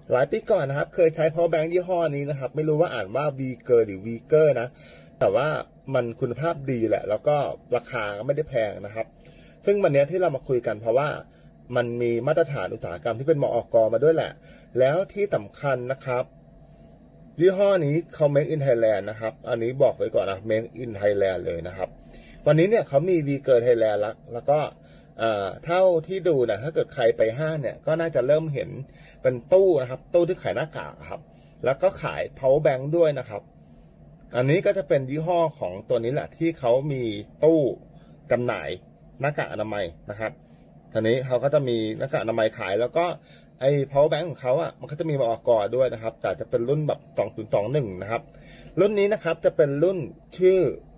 หลายปีก่อนนะครับเคยใช้ power bank ยี่ห้อนี้นะครับไม่รู้ว่าอ่านว่า V เกอร์หรือ V เกอร์นะแต่ว่ามันคุณภาพดีแหละแล้วก็ราคาก็ไม่ได้แพงนะครับซึ่งวันนี้ที่เรามาคุยกันเพราะว่ามันมีมาตรฐานอุตสาหกรรมที่เป็นมอก.มาด้วยแหละแล้วที่สำคัญนะครับยี่ห้อนี้เขา Make in Thailand นะครับอันนี้บอกไว้ก่อนนะ Make in Thailand เลยนะครับวันนี้เนี่ยเขามี V เกอร์ Thailand แล้วก็เท่าที่ดูนะถ้าเกิดใครไปห้างเนี่ยก็น่าจะเริ่มเห็นเป็นตู้นะครับตู้ที่ขายหน้ากากครับแล้วก็ขาย power bank ด้วยนะครับอันนี้ก็จะเป็นยี่ห้อของตัวนี้แหละที่เขามีตู้จำหน่ายหน้ากากอนามัยนะครับทีนี้เขาก็จะมีหน้ากากอนามัยขายแล้วก็ไอ้ power bank ของเขาอ่ะมันก็จะมีมอก.ด้วยนะครับแต่จะเป็นรุ่นแบบ2021นะครับรุ่นนี้นะครับจะเป็นรุ่นชื่อ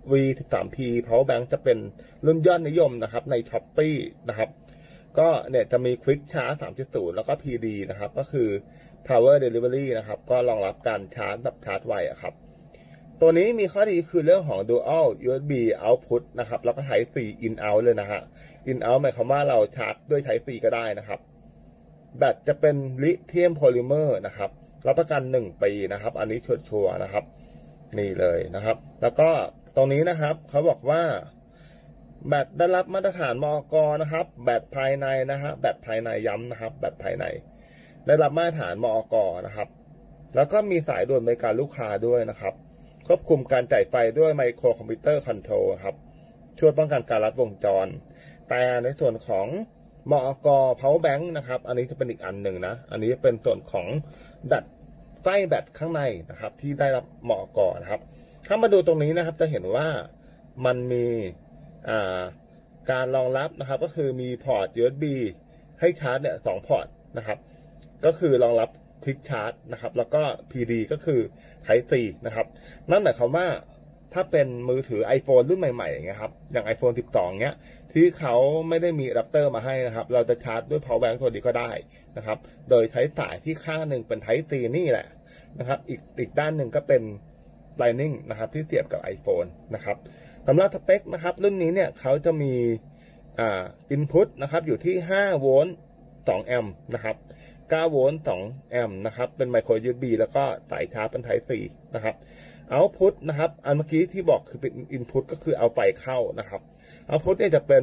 V13P power bank จะเป็นรุ่นยอดนิยมนะครับใน Shopee นะครับก็เนี่ยจะมี Quick Charge 3.0 แล้วก็ PD นะครับก็คือ Power Delivery นะครับก็รองรับการชาร์จแบบชาร์จไวอะครับตัวนี้มีข้อดีคือเรื่องของ Dual USB Output นะครับแล้วก็ Type C In Out เลยนะฮะ In Out หมายความว่าเราชาร์จด้วย Type C ก็ได้นะครับแบตจะเป็นลิเธียมโพลิเมอร์นะครับรับประกัน1 ปีนะครับอันนี้ชัวร์ๆนะครับนี่เลยนะครับแล้วก็ตรงนี้นะครับเขาบอกว่าแบตได้รับมาตรฐานมอก.นะครับแบตภายในนะฮะแบตภายในย้ำนะครับแบตภายในได้รับมาตรฐานมอก.นะครับแล้วก็มีสายด่วนบริการลูกค้าด้วยนะครับควบคุมการจ่ายไฟด้วยไมโครคอมพิวเตอร์คอนโทรลครับช่วยป้องกันการลัดวงจรแต่ในส่วนของมอก. power bank นะครับอันนี้จะเป็นอีกอันหนึ่งนะอันนี้เป็นส่วนของแบตไส้แบตข้างในนะครับที่ได้รับมอก.นะครับถ้ามาดูตรงนี้นะครับจะเห็นว่ามันมีการรองรับนะครับก็คือมีพอร์ต USB ให้ชาร์จเนี่ย2 พอร์ตนะครับก็คือรองรับควิกชาร์จนะครับแล้วก็ PD ก็คือ Type C นะครับนั่นหมายความว่าถ้าเป็นมือถือ iPhone รุ่นใหม่ๆอย่างเงี้ยครับอย่าง iPhone 12เงี้ยที่เขาไม่ได้มีอะแดปเตอร์มาให้นะครับเราจะชาร์จด้วย power bank ตัวนี้ก็ได้นะครับโดยใช้สายที่ข้างหนึ่งเป็น Type C นี่แหละนะครับอีกด้านหนึ่งก็เป็น Lightning นะครับที่เสียบกับ iPhone นะครับสำหรับสเปคนะครับรุ่นนี้เนี่ยเขาจะมีinput นะครับอยู่ที่5 โวลต์ 2 แอมป์นะครับ9 โวลต์ 2 แอมป์นะครับเป็นไมโคร USB แล้วก็สายชาร์จเป็น Type C นะครับ output นะครับอันเมื่อกี้ที่บอกคือเป็น input ก็คือเอาไฟเข้านะครับ output เนี่ยจะเป็น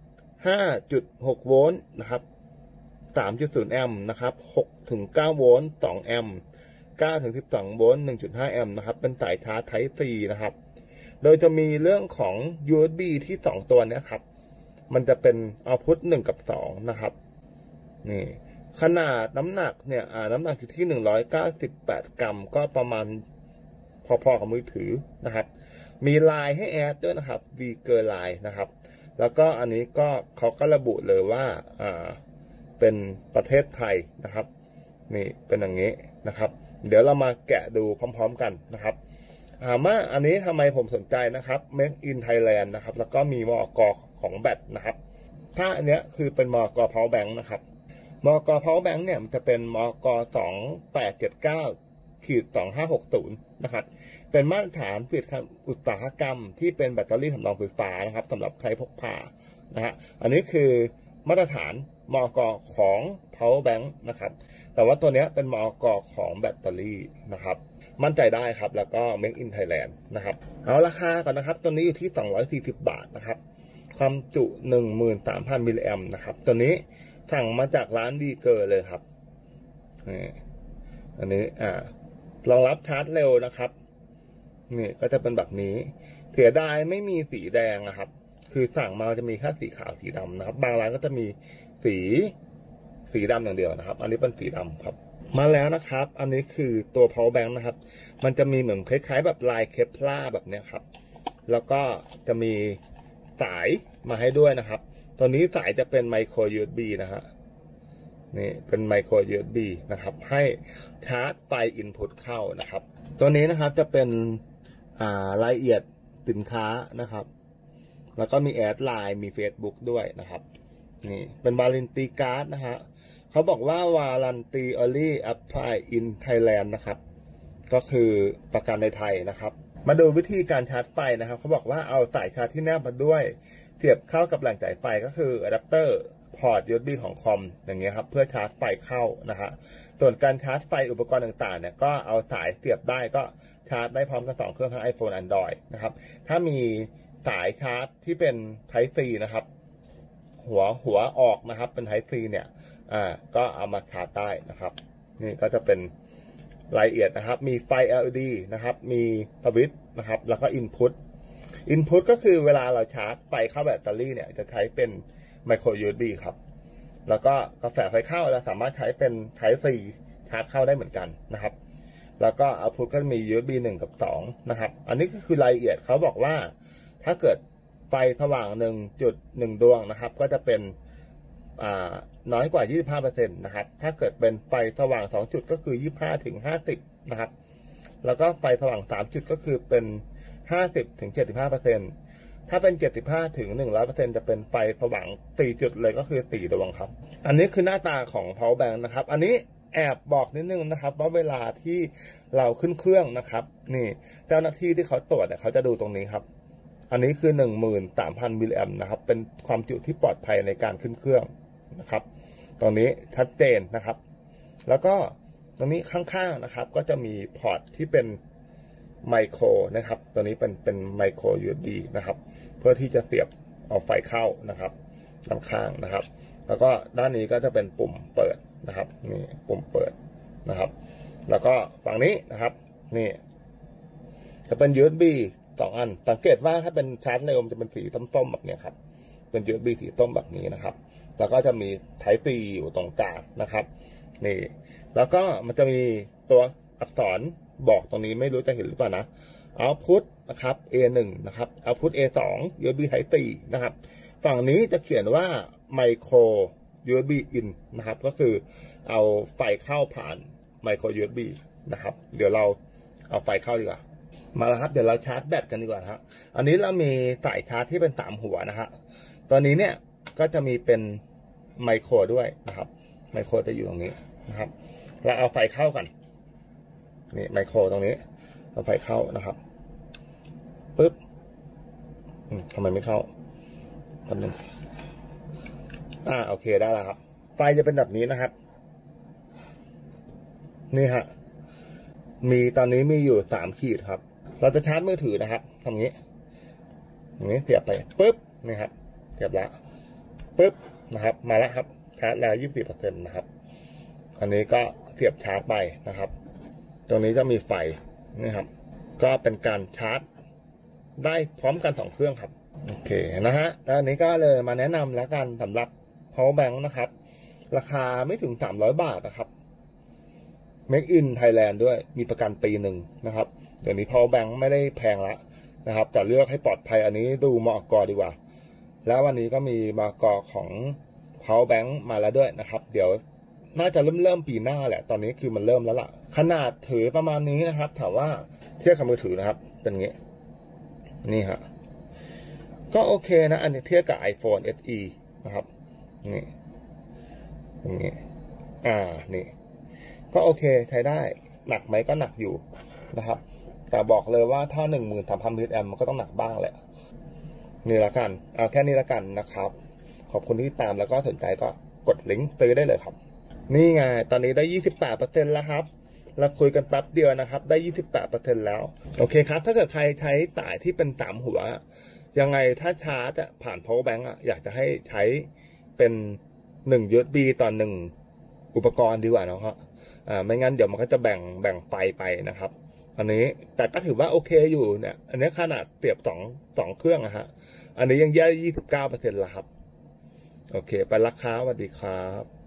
5.6 โวลต์นะครับ 3.0 แอมป์นะครับ6 ถึง 9 โวลต์ 2 แอมป์9 ถึง 12 โวลต์ 1.5 แอมป์นะครับเป็นสายชาร์จ Type C นะครับโดยจะมีเรื่องของ USB ที่2 ตัวนี้ครับมันจะเป็น output 1 กับ 2 นะครับนี่ขนาดน้ำหนักเนี่ยน้ำหนักอยู่ที่198 กรัมก็ประมาณพอๆกับมือถือนะครับมีลายให้แอดด้วยนะครับ V เกอร์ไลน์นะครับแล้วก็อันนี้ก็เขาก็ระบุเลยว่าเป็นประเทศไทยนะครับนี่เป็นอย่างนี้นะครับเดี๋ยวเรามาแกะดูพร้อมๆกันนะครับถามว่าอันนี้ทำไมผมสนใจนะครับ Make in Thailand นะครับแล้วก็มีมอก.ของแบตนะครับถ้าอันเนี้ยคือเป็นมอก. power bank นะครับมอก. power bank เนี่ยมันจะเป็นมอก2879-2560นะครับเป็นมาตรฐานผลิตภัณฑ์อุตสาหกรรมที่เป็นแบตเตอรี่สำรองไฟฟ้านะครับสำหรับใช้พกพานะฮะอันนี้คือมาตรฐานมอก.ของ power bank นะครับแต่ว่าตัวนี้เป็นมอก.ของแบตเตอรี่นะครับมั่นใจได้ครับแล้วก็ Make in Thailand นะครับเอาราคาก่อนนะครับตัวนี้อยู่ที่240 บาทนะครับความจุ 13,000 มิลลิแอมป์นะครับตัวนี้สั่งมาจากร้านวีเกอร์เลยครับอันนี้รองรับชาร์จเร็วนะครับนี่ก็จะเป็นแบบนี้เสียดายไม่มีสีแดงนะครับคือสั่งมาจะมีแค่สีขาวสีดำนะครับบางร้านก็จะมีสีดำอย่างเดียวนะครับอันนี้เป็นสีดำครับมาแล้วนะครับอันนี้คือตัว power bank นะครับมันจะมีเหมือนคล้ายๆแบบลายเคปลาร์แบบนี้ครับแล้วก็จะมีสายมาให้ด้วยนะครับตัวนี้สายจะเป็นไมโคร USB นะฮะนี่เป็นไมโคร USB นะครับให้ชาร์จไฟ input เข้านะครับตัวนี้นะครับจะเป็นรายละเอียดสินค้านะครับแล้วก็มีแอดไลน์มี Facebook ด้วยนะครับนี่เป็นวารันตีการ์ดนะฮะเขาบอกว่าวารันตี only apply in Thailand นะครับก็คือประกันในไทยนะครับมาดูวิธีการชาร์จไฟนะครับเขาบอกว่าเอาสายชาร์จที่แนบมาด้วยเสียบเข้ากับแหล่งจ่ายไฟก็คืออะแดปเตอร์พอร์ต USB ของคอมอย่างเงี้ยครับเพื่อชาร์จไฟเข้านะฮะส่วนการชาร์จไฟอุปกรณ์ต่างๆเนี่ยก็เอาสายเสียบได้ก็ชาร์จได้พร้อมกัน2เครื่องทั้ง iPhone Android นะครับถ้ามีสายชาร์จที่เป็น Type C นะครับหัวออกนะครับเป็น Type C เนี่ยก็เอามาชาร์จได้นะครับนี่ก็จะเป็นรายละเอียดนะครับมีไฟ LED นะครับมีสวิตช์นะครับแล้วก็ Input ก็คือเวลาเราชาร์จไฟเข้าแบตเตอรี่เนี่ยจะใช้เป็น Micro USB ครับแล้วก็กระแสไฟเข้าเราสามารถใช้เป็น Type C ชาร์จเข้าได้เหมือนกันนะครับแล้วก็ Output ก็มี USB 1 กับ 2นะครับอันนี้ก็คือรายละเอียดเขาบอกว่าถ้าเกิดไฟสว่าง 1.1 ดวงนะครับก็จะเป็นน้อยกว่า 25% นะครับถ้าเกิดเป็นไฟสว่าง2จุดก็คือ 25-50 นะครับแล้วก็ไฟสว่าง3จุดก็คือเป็น 50-75%ถ้าเป็น 75-100% จะเป็นไฟสว่าง4จุดเลยก็คือ4ดวงครับอันนี้คือหน้าตาของ power bank นะครับอันนี้แอบบอกนิดนึงนะครับว่าเวลาที่เราขึ้นเครื่องนะครับนี่เจ้าหน้าที่ที่เขาตรวจเขาจะดูตรงนี้ครับอันนี้คือ 13,000 มิลลิแอมป์นะครับเป็นความจุที่ปลอดภัยในการขึ้นเครื่องนะครับตรงนี้ชัดเจนนะครับแล้วก็ตรงนี้ข้างๆนะครับก็จะมีพอร์ตที่เป็นไมโครนะครับตัวนี้เป็นไมโคร USB นะครับเพื่อที่จะเสียบเอาไฟเข้านะครับข้างๆนะครับแล้วก็ด้านนี้ก็จะเป็นปุ่มเปิดนะครับนี่ปุ่มเปิดนะครับแล้วก็ฝั่งนี้นะครับนี่จะเป็น USB 2 อันสังเกตว่าถ้าเป็นชาร์จเร็วมันจะเป็นสีส้มๆแบบนี้ครับเป็น USB สีส้มแบบนี้นะครับแล้วก็จะมี Type C อยู่ตรงกลางนะครับนี่แล้วก็มันจะมีตัวอักษรบอกตรงนี้ไม่รู้จะเห็นหรือเปล่านะ Output นะครับ A1 นะครับ Output A2 USB Type C นะครับฝั่งนี้จะเขียนว่า Micro USB In นะครับก็คือเอาไฟเข้าผ่าน Micro USB นะครับเดี๋ยวเราเอาไฟเข้าดีกว่ามาแล้วครับเดี๋ยวเราชาร์จแบตกันดีกว่าครับอันนี้เรามีสายชาร์จที่เป็น3หัวนะฮะตอนนี้เนี่ยก็จะมีเป็นไมโครด้วยนะครับไมโครจะอยู่ตรงนี้นะครับเราเอาไฟเข้ากันนี่ไมโครตรงนี้เอาไฟเข้านะครับปึ๊บทำไมไม่เข้าแป๊บนึงโอเคได้แล้วครับไฟจะเป็นแบบนี้นะครับนี่ฮะตอนนี้มีอยู่3ขีดครับเราจะชาร์จมือถือนะครับทำอย่างนี้เสียบไปปึ๊บนี่ครับเสียบแล้วปึ๊บนะครับมาแล้วครับชาร์จแล้ว 20% นะครับอันนี้ก็เสียบชาร์จไปนะครับตรงนี้จะมีไฟนะครับก็เป็นการชาร์จได้พร้อมกัน2เครื่องครับโอเคนะฮะแล้วอันนี้ก็เลยมาแนะนำแล้วกันสำหรับ power bank นะครับราคาไม่ถึง300 บาทนะครับ Make in Thailand ด้วยมีประกันปีหนึ่งนะครับเดี๋ยวนี้ power bank ไม่ได้แพงแล้วนะครับแต่เลือกให้ปลอดภัยอันนี้ดูมอกดีกว่าแล้ววันนี้ก็มีมอกของ power bank มาแล้วด้วยนะครับเดี๋ยวน่าจะเริ่มปีหน้าแหละตอนนี้คือมันเริ่มแล้วล่ะขนาดถือประมาณนี้นะครับถามว่าเทียบกับมือถือนะครับเป็นอย่างนี้นี่ฮะก็โอเคนะอันนี้เทียบกับ iPhone SE นะครับนี่อย่างนี้นี่ก็โอเคใช้ได้หนักไหมก็หนักอยู่นะครับแต่บอกเลยว่าถ้า 13,000 มิลลิแอมป์มันก็ต้องหนักบ้างแหละนี่ละกันเอาแค่นี้ละกันนะครับขอบคุณที่ตามแล้วก็สนใจก็กดลิงก์ซื้อได้เลยครับนี่ไงตอนนี้ได้ 28% แล้วครับเราคุยกันแป๊บเดียวนะครับได้ 28% แล้วโอเคครับถ้าเกิดใครใช้สายที่เป็น3หัวยังไงถ้าชาร์จผ่าน power bank อยากจะให้ใช้เป็น1 USB ต่อ1อุปกรณ์ดีกว่านะครับไม่งั้นเดี๋ยวมันก็จะแบ่งไฟไปนะครับอันนี้แต่ก็ถือว่าโอเคอยู่เนี่ยอันนี้ขนาดเปรียบ2เครื่องฮะอันนี้ยังแย่ 29% ละครับโอเคไปราคาสวัสดีครับ